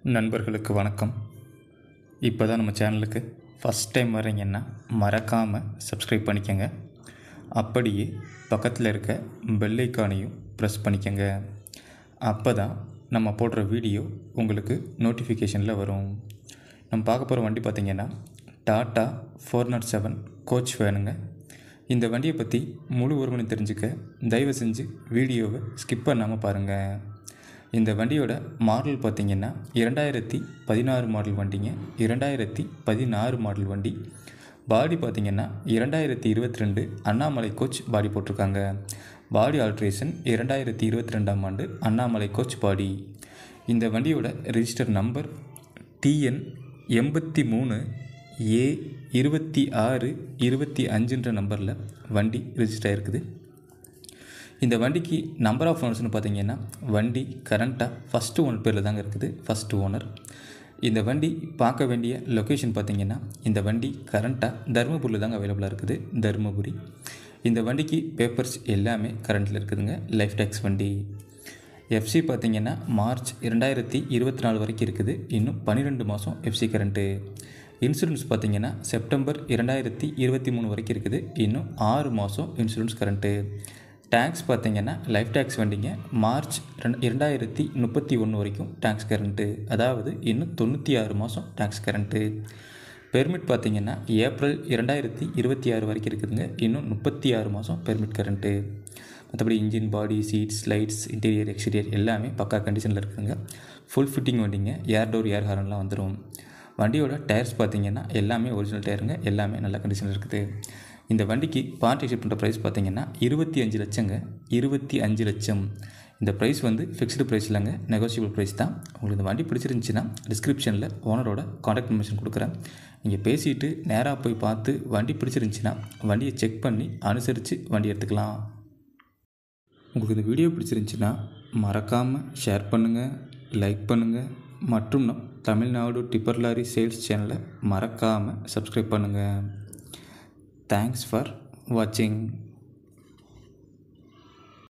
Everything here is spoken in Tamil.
நண்பர்களுக்கு வணக்கம். இப்போ தான் நம்ம சேனலுக்கு ஃபஸ்ட் டைம் வரீங்கன்னா மறக்காமல் சப்ஸ்கிரைப் பண்ணிக்கோங்க. அப்படியே பக்கத்தில் இருக்க பெல் ஐக்கானையும் ப்ரெஸ் பண்ணிக்கோங்க. அப்போ தான் நம்ம போடுற வீடியோ உங்களுக்கு நோட்டிஃபிகேஷனில் வரும். நம்ம பார்க்க போகிற வண்டி பார்த்திங்கன்னா டாட்டா 407 கோச் வேனுங்க. இந்த வண்டியை பற்றி முழு உரிமையை தெரிஞ்சுக்க தயவு செஞ்சு வீடியோவை ஸ்கிப் பண்ணாமல் பாருங்கள். இந்த வண்டியோட மாடல் பார்த்திங்கன்னா 2016 மாடல் வண்டிங்க. 2016 மாடல் வண்டி. பாடி பார்த்திங்கன்னா 2022 அண்ணாமலை கோச் பாடி போட்டிருக்காங்க. பாடி ஆல்ட்ரேஷன் 2022ஆம் ஆண்டு அண்ணாமலை கோச் பாடி. இந்த வண்டியோட ரிஜிஸ்டர் நம்பர் TN 83A2625 நம்பரில் வண்டி ரிஜிஸ்டர் ஆகிருக்குது. இந்த வண்டிக்கு நம்பர் ஆஃப் ஓனர்ஸ்னு பார்த்திங்கன்னா வண்டி கரண்ட்டாக ஃபஸ்ட்டு ஓனர் பேரில் தாங்க இருக்குது. First owner. இந்த வண்டி பார்க்க வேண்டிய லொக்கேஷன் பார்த்திங்கன்னா இந்த வண்டி கரண்ட்டாக தருமபுரியில் தாங்க அவைலபிளாக இருக்குது. தருமபுரி. இந்த வண்டிக்கு பேப்பர்ஸ் எல்லாமே கரண்ட்டில் இருக்குதுங்க. LifeTax வண்டி. FC பார்த்திங்கன்னா மார்ச் 2024 வரைக்கும் இருக்குது. இன்னும் 12 மாதம் FC கரண்ட்டு. இன்சூரன்ஸ் பார்த்திங்கன்னா செப்டம்பர் 2023 வரைக்கும் இருக்குது. இன்னும் 6 மாதம் இன்சூரன்ஸ் கரண்ட்டு. டேக்ஸ் பார்த்திங்கன்னா LifeTax வண்டிங்க. மார்ச் 2031 வரைக்கும் டேக்ஸ் கரண்ட்டு. அதாவது இன்னும் 96 மாதம் டேக்ஸ் கரண்ட்டு. பெர்மிட் பார்த்திங்கன்னா ஏப்ரல் 2026 வரைக்கும் இருக்குதுங்க. இன்னும் 36 மாதம் பெர்மிட் கரண்ட்டு. மற்றபடி engine, body, seats, lights, interior, exterior எல்லாமே பக்கா கண்டிஷனில் இருக்குதுங்க. ஃபுல் ஃபிட்டிங் வண்டிங்க. ஏர் டோர், ஏர் ஹாரன்லாம் வந்துடும். வண்டியோட டயர்ஸ் பார்த்திங்கன்னா எல்லாமே ஒரிஜினல் டயருங்க. எல்லாமே நல்ல கண்டிஷனில் இருக்குது. இந்த வண்டிக்கு பார்ட்டி எக்ஸிட் பண்ணுற ப்ரைஸ் பார்த்திங்கன்னா 25 லட்சங்க. 25 லட்சம். இந்த ப்ரைஸ் வந்து ஃபிக்ஸ்டு ப்ரைஸ் இல்லைங்க, நெகோசியபிள் ப்ரைஸ் தான். உங்களுக்கு இந்த வண்டி பிடிச்சிருந்துச்சின்னா டிஸ்கிரிப்ஷனில் ஓனரோட காண்டாக்ட் இன்ஃபர்மேஷன் கொடுக்குறேன். நீங்கள் பேசிவிட்டு நேராக போய் பார்த்து வண்டி பிடிச்சிருந்துச்சின்னா வண்டியை செக் பண்ணி அனுசரித்து வண்டி எடுத்துக்கலாம். உங்களுக்கு இந்த வீடியோ பிடிச்சிருந்துச்சின்னா மறக்காமல் ஷேர் பண்ணுங்கள், லைக் பண்ணுங்கள். மற்றும் தமிழ்நாடு டிப்பர் லாரி சேல்ஸ் சேனலை மறக்காமல் சப்ஸ்கிரைப் பண்ணுங்கள். Thanks for watching.